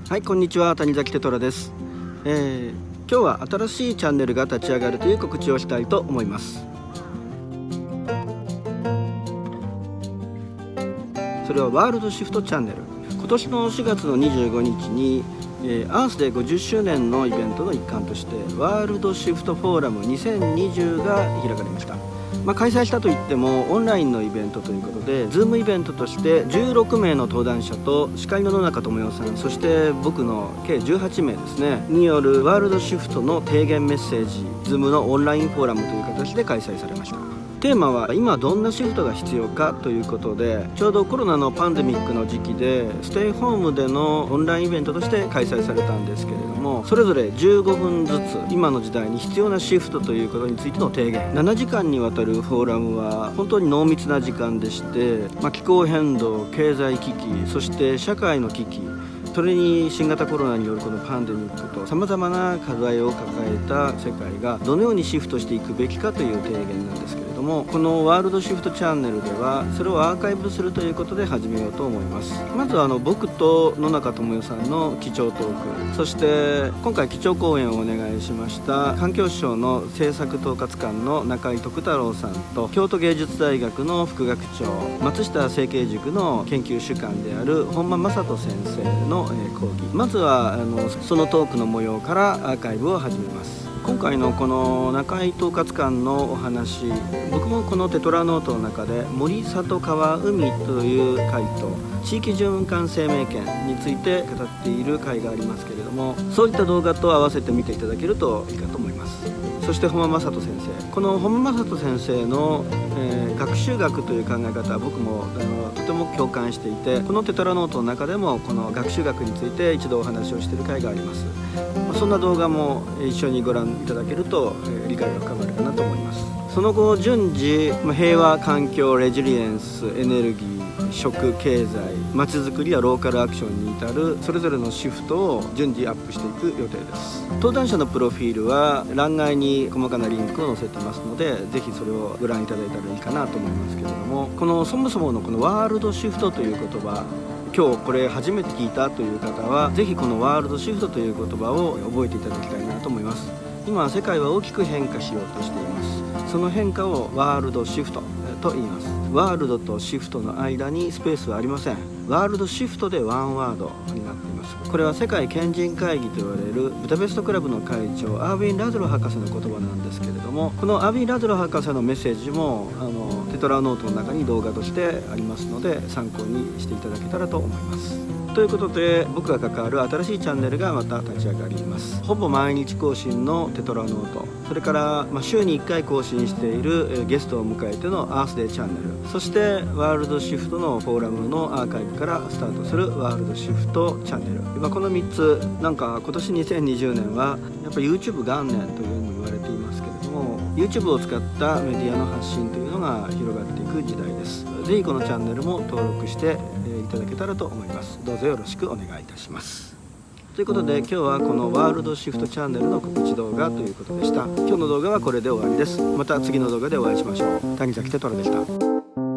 はい、こんにちは。谷崎テトラです。今日は新しいチャンネルが立ち上がるという告知をしたいと思います。それはワールドシフトチャンネル。今年の4月の25日にアースで50周年のイベントの一環としてワールドシフトフォーラム2020が開かれました。開催したといってもオンラインのイベントということで、Zoom イベントとして16名の登壇者と司会の野中智代さん、そして僕の計18名ですねによるワールドシフトの提言メッセージ Zoom のオンラインフォーラムという形で開催されました。テーマは今どんなシフトが必要かということで、ちょうどコロナのパンデミックの時期でステイホームでのオンラインイベントとして開催されたんですけれども、それぞれ15分ずつ今の時代に必要なシフトということについての提言、7時間にわたるフォーラムは本当に濃密な時間でして、気候変動、経済危機、そして社会の危機、それに新型コロナによるこのパンデミックとさまざまな課題を抱えた世界がどのようにシフトしていくべきかという提言なんですけれども、このワールドシフトチャンネルではそれをアーカイブするということで始めようと思います。まずは僕と野中智代さんの基調トーク、そして今回基調講演をお願いしました環境省の政策統括官の中井徳太郎さんと、京都芸術大学の副学長、松下成蹊塾の研究主幹である本間正人先生の講義。まずはそのトークの模様からアーカイブを始めます。今回のこの中井統括官のお話、僕もこのテトラノートの中で森里川海という回と地域循環生命圏について語っている回がありますけれども、そういった動画と合わせて見ていただけるといいかと思います。そして本間正人先生、この本間正人先生の、学習学という考え方は僕もとても共感していて、このテトラノートの中でもこの学習学について一度お話をしている回があります。そんな動画も一緒にご覧いただけると、理解が深まるかなと思います。その後順次、平和、環境、レジリエンス、エネルギー、食、経済、まちづくりやローカルアクションに至るそれぞれのシフトを順次アップしていく予定です。登壇者のプロフィールは欄外に細かなリンクを載せてますので、ぜひそれをご覧いただいたらいいかなと思いますけれども、そもそものこのワールドシフトという言葉、今日これ初めて聞いたという方はぜひこのワールドシフトという言葉を覚えていただきたいなと思います。今世界は大きく変化しようとしています。その変化をワールドシフトと言います。ワールドとシフトの間にスペースはありません。ワールドシフトでワンワードになっています。これは世界賢人会議と言われるブダペストクラブの会長アーヴィン・ラズロ博士の言葉なんですけれども、このアーヴィン・ラズロ博士のメッセージもテトラノートの中に動画としてありますので、参考にしていただけたらと思います。ということで、僕が関わる新しいチャンネルがまた立ち上がります。ほぼ毎日更新のテトラノート、それから、週に1回更新しているゲストを迎えてのアースデーチャンネル、そしてワールドシフトのフォーラムのアーカイブからスタートするワールドシフトチャンネル、この3つ、今年2020年はやっぱり YouTube 元年というふうに言われていますけれども、 YouTube を使ったメディアの発信というのが広がっていく時代です。ぜひこのチャンネルも登録していただけたらと思います。どうぞよろしくお願いいたします。ということで、今日はこのワールドシフトチャンネルの告知動画ということでした。今日の動画はこれで終わりです。また次の動画でお会いしましょう。谷崎テトラでした。